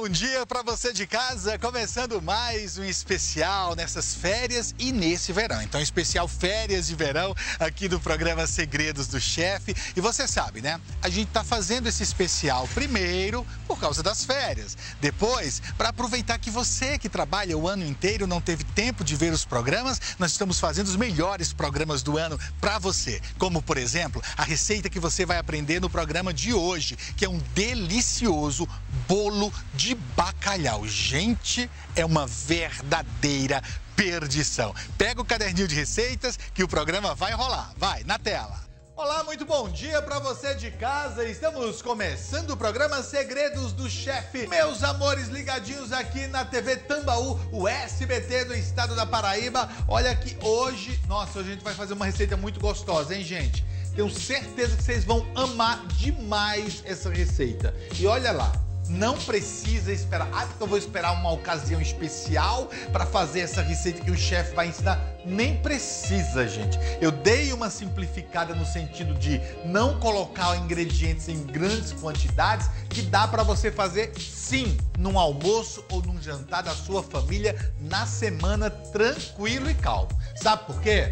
bom dia para você de casa, começando mais um especial nessas férias e nesse verão. Então, especial férias de verão aqui do programa Segredos do Chefe. E você sabe, né? A gente tá fazendo esse especial primeiro por causa das férias. Depois, para aproveitar que você que trabalha o ano inteiro não teve tempo de ver os programas, nós estamos fazendo os melhores programas do ano para você. Como, por exemplo, a receita que você vai aprender no programa de hoje, que é um delicioso bolo de bacalhau. Gente, é uma verdadeira perdição. Pega o caderninho de receitas que o programa vai rolar. Vai, na tela. Olá, muito bom dia para você de casa. Estamos começando o programa Segredos do Chefe. Meus amores ligadinhos aqui na TV Tambaú, o SBT do estado da Paraíba. Olha que hoje, nossa, hoje a gente vai fazer uma receita muito gostosa, hein, gente? Tenho certeza que vocês vão amar demais essa receita. E olha lá, não precisa esperar. Ah, porque eu vou esperar uma ocasião especial para fazer essa receita que o chefe vai ensinar. Nem precisa, gente. Eu dei uma simplificada no sentido de não colocar ingredientes em grandes quantidades, que dá para você fazer, sim, num almoço ou num jantar da sua família na semana, tranquilo e calmo. Sabe por quê?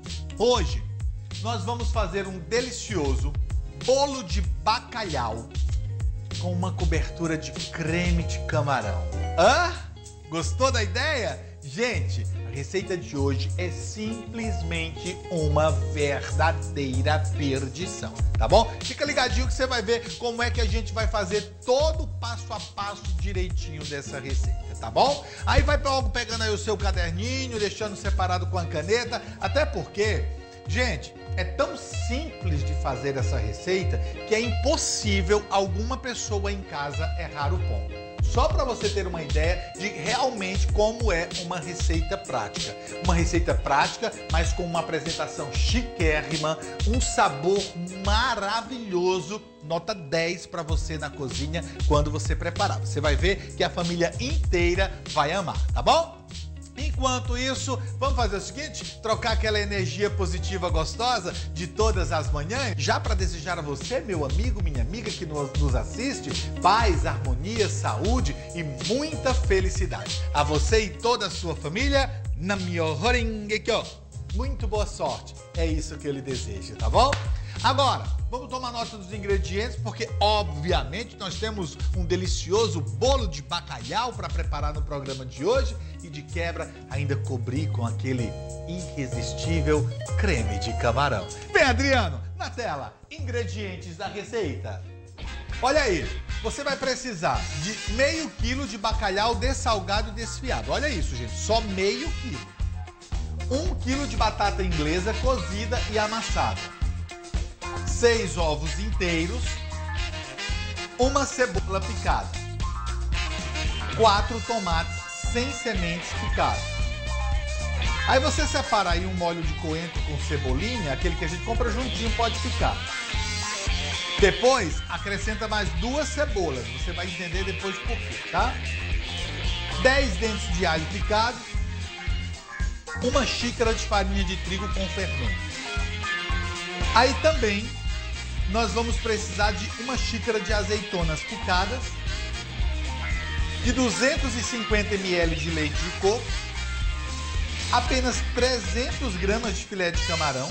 Hoje nós vamos fazer um delicioso bolo de bacalhau com uma cobertura de creme de camarão. Hã? Gostou da ideia? Gente, a receita de hoje é simplesmente uma verdadeira perdição, tá bom? Fica ligadinho que você vai ver como é que a gente vai fazer todo o passo a passo direitinho dessa receita, tá bom? Aí vai logo pegando aí o seu caderninho, deixando separado com a caneta, até porque, gente, é tão simples de fazer essa receita que é impossível alguma pessoa em casa errar o ponto. Só para você ter uma ideia de realmente como é uma receita prática. Uma receita prática, mas com uma apresentação chiquérrima, um sabor maravilhoso, nota 10 para você na cozinha quando você preparar. Você vai ver que a família inteira vai amar, tá bom? Enquanto isso, vamos fazer o seguinte, trocar aquela energia positiva gostosa de todas as manhãs, já para desejar a você, meu amigo, minha amiga que nos assiste, paz, harmonia, saúde e muita felicidade. A você e toda a sua família, na myoho-renge-kyo. Muito boa sorte, é isso que eu lhe desejo, tá bom? Agora, vamos tomar nota dos ingredientes, porque obviamente nós temos um delicioso bolo de bacalhau para preparar no programa de hoje e de quebra ainda cobrir com aquele irresistível creme de camarão. Vem, Adriano, na tela, ingredientes da receita. Olha aí, você vai precisar de meio quilo de bacalhau dessalgado e desfiado. Olha isso, gente, só meio quilo. 1 quilo de batata inglesa cozida e amassada. 6 ovos inteiros, uma cebola picada, 4 tomates sem sementes picados. Aí você separa aí um molho de coentro com cebolinha, aquele que a gente compra juntinho, pode ficar. Depois, acrescenta mais 2 cebolas, você vai entender depois por quê, tá? 10 dentes de alho picados, 1 xícara de farinha de trigo com fermento. Aí também nós vamos precisar de 1 xícara de azeitonas picadas, de 250 ml de leite de coco, apenas 300 gramas de filé de camarão,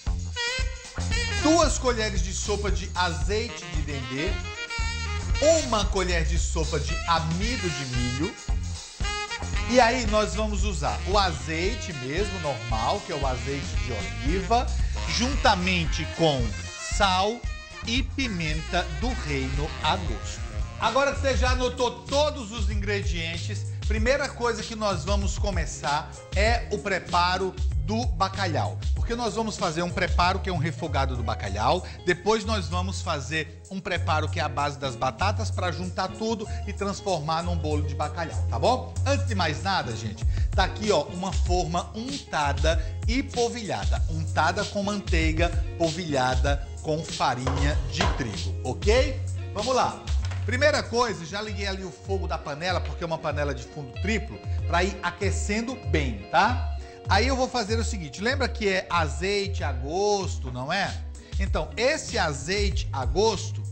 2 colheres de sopa de azeite de dendê, 1 colher de sopa de amido de milho. E aí nós vamos usar o azeite mesmo, normal, que é o azeite de oliva, juntamente com sal e pimenta do reino a gosto. Agora que você já anotou todos os ingredientes, primeira coisa que nós vamos começar é o preparo do bacalhau. Porque nós vamos fazer um preparo que é um refogado do bacalhau, depois nós vamos fazer um preparo que é a base das batatas para juntar tudo e transformar num bolo de bacalhau, tá bom? Antes de mais nada, gente, tá aqui, ó, uma forma untada e polvilhada. Untada com manteiga, polvilhada com farinha de trigo, ok? Vamos lá. Primeira coisa, já liguei ali o fogo da panela, porque é uma panela de fundo triplo, para ir aquecendo bem, tá? Aí eu vou fazer o seguinte, lembra que é azeite a gosto, não é? Então, esse azeite a gosto,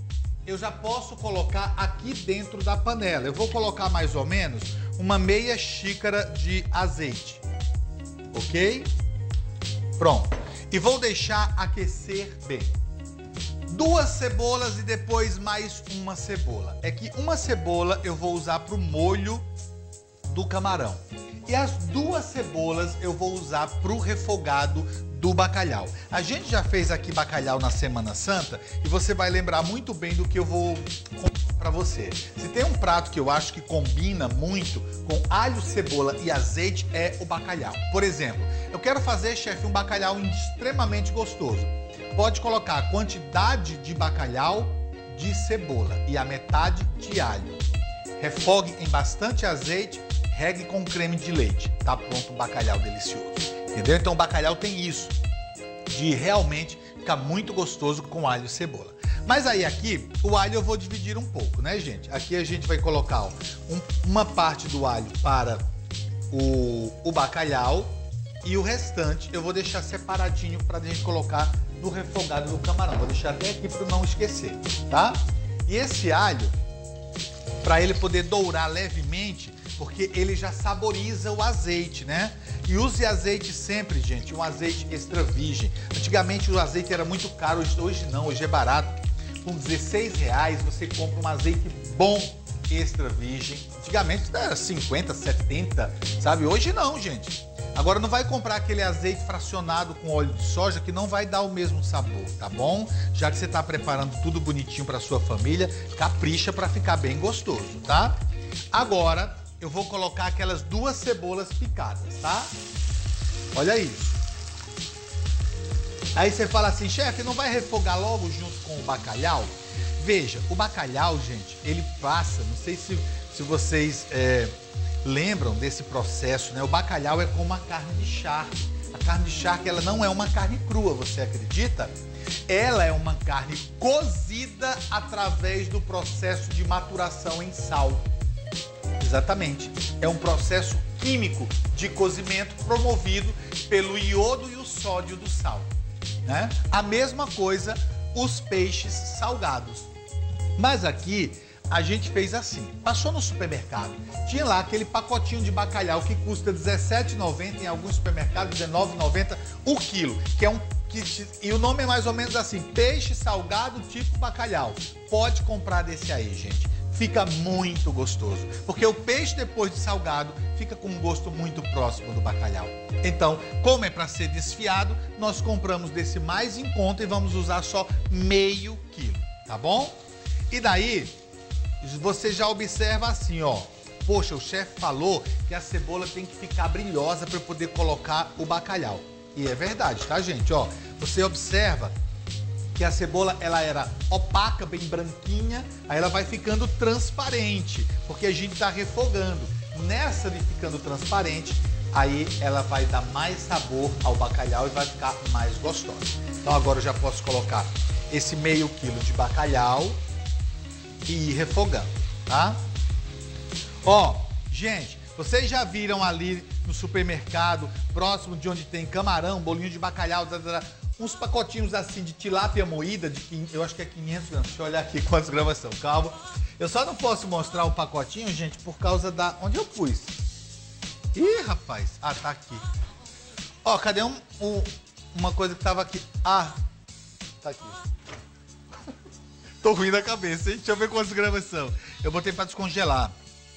eu já posso colocar aqui dentro da panela. Eu vou colocar mais ou menos uma meia xícara de azeite, ok? Pronto. E vou deixar aquecer bem. 2 cebolas e depois mais uma cebola. É que uma cebola eu vou usar para o molho do camarão. E as 2 cebolas eu vou usar para o refogado do bacalhau. A gente já fez aqui bacalhau na Semana Santa e você vai lembrar muito bem do que eu vou contar para você. Se tem um prato que eu acho que combina muito com alho, cebola e azeite é o bacalhau. Por exemplo, eu quero fazer, chefe, um bacalhau extremamente gostoso. Pode colocar a quantidade de bacalhau de cebola e a metade de alho. Refogue em bastante azeite, regue com creme de leite. Tá pronto o bacalhau delicioso. Entendeu? Então o bacalhau tem isso, de realmente ficar muito gostoso com alho e cebola. Mas aí aqui, o alho eu vou dividir um pouco, né, gente? Aqui a gente vai colocar ó, uma parte do alho para o bacalhau e o restante eu vou deixar separadinho para a gente colocar no refogado do camarão. Vou deixar até aqui para não esquecer, tá? E esse alho, para ele poder dourar levemente, porque ele já saboriza o azeite, né? E use azeite sempre, gente, um azeite extra virgem. Antigamente o azeite era muito caro, hoje não, hoje é barato. Com R$16 você compra um azeite bom extra virgem. Antigamente era 50, 70, sabe? Hoje não, gente. Agora não vai comprar aquele azeite fracionado com óleo de soja que não vai dar o mesmo sabor, tá bom? Já que você está preparando tudo bonitinho para sua família, capricha para ficar bem gostoso, tá? Agora eu vou colocar aquelas 2 cebolas picadas, tá? Olha isso. Aí você fala assim, chefe, não vai refogar logo junto com o bacalhau? Veja, o bacalhau, gente, ele passa, não sei se vocês lembram desse processo, né? O bacalhau é como a carne de charque. A carne de charque, ela não é uma carne crua, você acredita? Ela é uma carne cozida através do processo de maturação em sal. Exatamente. É um processo químico de cozimento promovido pelo iodo e o sódio do sal, né? A mesma coisa os peixes salgados. Mas aqui a gente fez assim, passou no supermercado, tinha lá aquele pacotinho de bacalhau que custa R$17,90, em alguns supermercados R$19,90 o quilo, e o nome é mais ou menos assim, peixe salgado tipo bacalhau. Pode comprar desse aí, gente. Fica muito gostoso, porque o peixe depois de salgado fica com um gosto muito próximo do bacalhau. Então, como é para ser desfiado, nós compramos desse mais em conta e vamos usar só meio quilo, tá bom? E daí, você já observa assim, ó. Poxa, o chefe falou que a cebola tem que ficar brilhosa para poder colocar o bacalhau. E é verdade, tá, gente? Ó, você observa que a cebola ela era opaca, bem branquinha, aí ela vai ficando transparente, porque a gente está refogando. Nessa de ficando transparente, aí ela vai dar mais sabor ao bacalhau e vai ficar mais gostosa. Então agora eu já posso colocar esse meio quilo de bacalhau e ir refogando, tá? Ó, gente, vocês já viram ali no supermercado, próximo de onde tem camarão, bolinho de bacalhau, uns pacotinhos assim de tilápia moída, eu acho que é 500 gramas. Deixa eu olhar aqui quantas gramas são, calma. Eu só não posso mostrar o pacotinho, gente, por causa da... Onde eu pus? Ih, rapaz. Ah, tá aqui. Ó, cadê uma coisa que tava aqui? Ah, tá aqui. Tô ruim da cabeça, hein? Deixa eu ver quantas gramas são. Eu botei pra descongelar.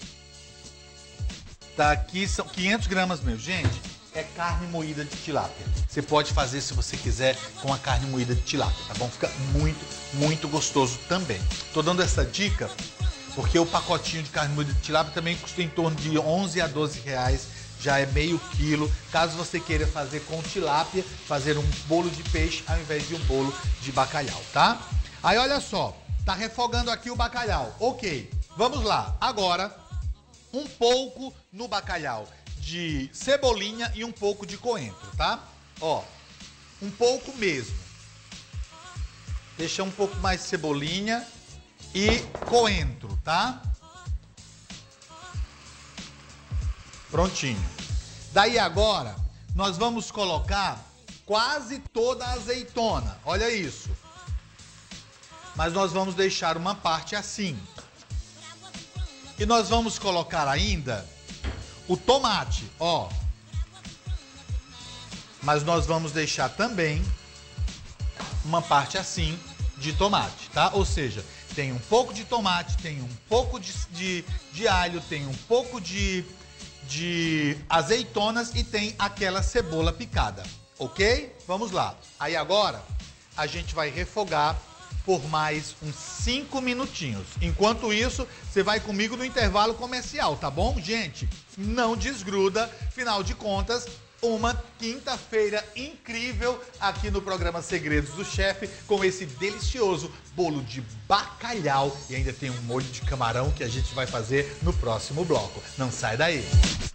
Tá aqui, são 500 gramas mesmo. Gente, é carne moída de tilápia. Você pode fazer, se você quiser, com a carne moída de tilápia, tá bom? Fica muito, muito gostoso também. Tô dando essa dica porque o pacotinho de carne moída de tilápia também custa em torno de 11 a 12 reais. Já é meio quilo. Caso você queira fazer com tilápia, fazer um bolo de peixe ao invés de um bolo de bacalhau, tá? Aí, olha só. Tá refogando aqui o bacalhau. Ok, vamos lá. Agora, um pouco no bacalhau de cebolinha e um pouco de coentro, tá? Ó, um pouco mesmo. Deixa um pouco mais de cebolinha e coentro, tá? Prontinho. Daí agora, nós vamos colocar quase toda a azeitona. Olha isso. mas nós vamos deixar uma parte assim. E nós vamos colocar ainda o tomate, ó. Mas nós vamos deixar também uma parte assim de tomate, tá? Ou seja, tem um pouco de tomate, tem um pouco de alho, tem um pouco de azeitonas e tem aquela cebola picada, ok? Vamos lá. Aí agora a gente vai refogar por mais uns 5 minutinhos. Enquanto isso, você vai comigo no intervalo comercial, tá bom? Gente, não desgruda, afinal de contas, uma quinta-feira incrível aqui no programa Segredos do Chefe, com esse delicioso bolo de bacalhau e ainda tem um molho de camarão que a gente vai fazer no próximo bloco. Não sai daí!